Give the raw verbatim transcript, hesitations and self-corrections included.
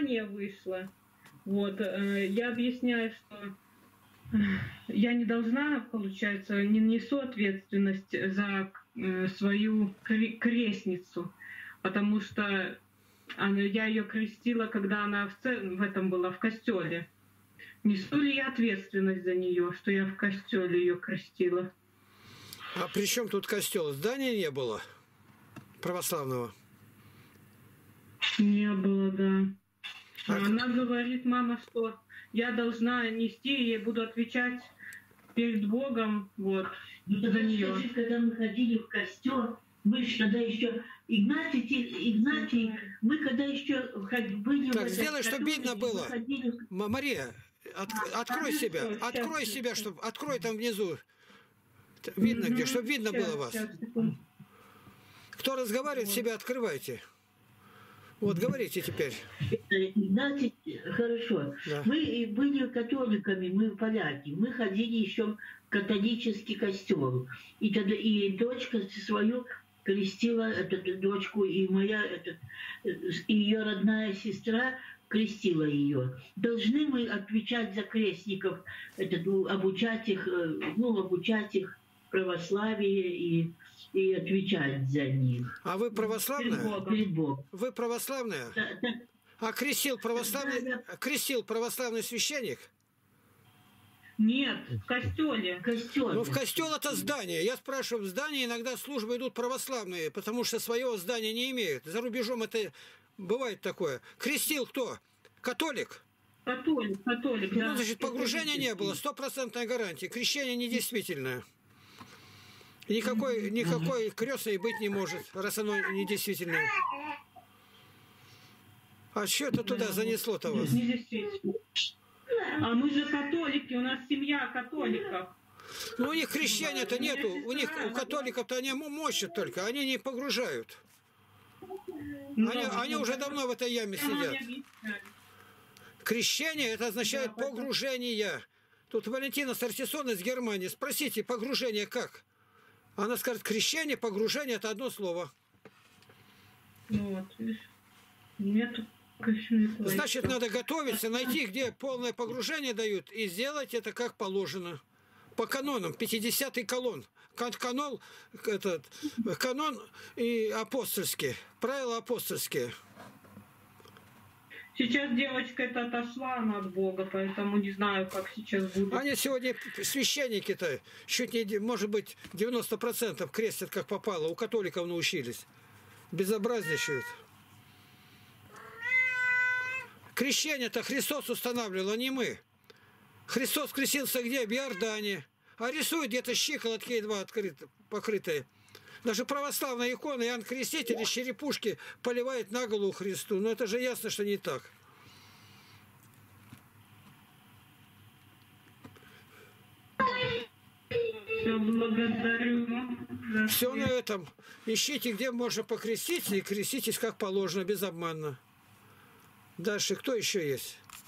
собрание вышло. Вот, я объясняю, что я не должна, получается, не несу ответственность за свою крестницу, потому что она, я ее крестила, когда она в, в этом была, в костеле. Несу ли я ответственность за нее, что я в костеле ее крестила? А при чем тут костел? Здания не было православного? Не было, да. А она как... говорит, мама, что я должна нести, и я буду отвечать перед Богом, вот, ну, за нее. Скажи, когда мы ходили в костел, мы же тогда еще Игнатий, Игнатий, мы когда еще были... Так, сделай, чтобы видно было. Ходили... Мария, от, открой а, себя, что, открой сейчас, себя, чтобы, открой там внизу. Видно угу, где, чтобы видно сейчас, было вас. Сейчас, Кто разговаривает, вот. Себя открывайте. Вот, говорите теперь. Игнатий, хорошо. Да. Мы были католиками, мы поляки. Мы ходили еще в католический костел. И тогда и дочка свою крестила, эту дочку, и моя, этот, и ее родная сестра крестила ее. Должны мы отвечать за крестников, этот, обучать их, ну, обучать их православие и, и отвечать за них. А вы православная? Перед Богом. Перед Богом. Вы православная? Да, да. А крестил православный, да, да. крестил православный священник? Нет, в костеле. Костел. Ну, в костел это здание. Я спрашиваю, в здании иногда службы идут православные, потому что своего здания не имеют. За рубежом это бывает такое. Крестил кто? Католик? Католик, католик, ну, да. Значит, погружения не было, стопроцентная гарантия. Крещение недействительное. Никакой, никакой крестной быть не может, раз оно недействительное. А что это туда занесло-то вас? А мы же католики, у нас семья католиков. Ну, у них крещения-то нету, у них, у католиков-то они мощат только, они не погружают. Они, они уже давно в этой яме сидят. Крещение, это означает погружение. Тут Валентина Сартисон из Германии, спросите, погружение как? Она скажет, крещение, погружение – это одно слово. Вот, нету. Значит, надо готовиться, найти, где полное погружение дают, и сделать это как положено. По канонам, пятидесятый канон. Канон, этот, канон и апостольский, правила апостольские. Сейчас девочка это отошла она от Бога, поэтому не знаю, как сейчас будет. Они сегодня, священники-то, чуть не, может быть, девяносто процентов крестят как попало. У католиков научились. Безобразничают. Крещение-то Христос устанавливал, а не мы. Христос крестился где? В Иордане. А рисует где-то щиколотки едва открыты, покрытые. Даже православная икона Иоанн Креститель из черепушки поливает на голову Христу. Но это же ясно, что не так. Все, благодарю. Все на этом. Ищите, где можно покреститься, и креститесь как положено, безобманно. Дальше кто еще есть?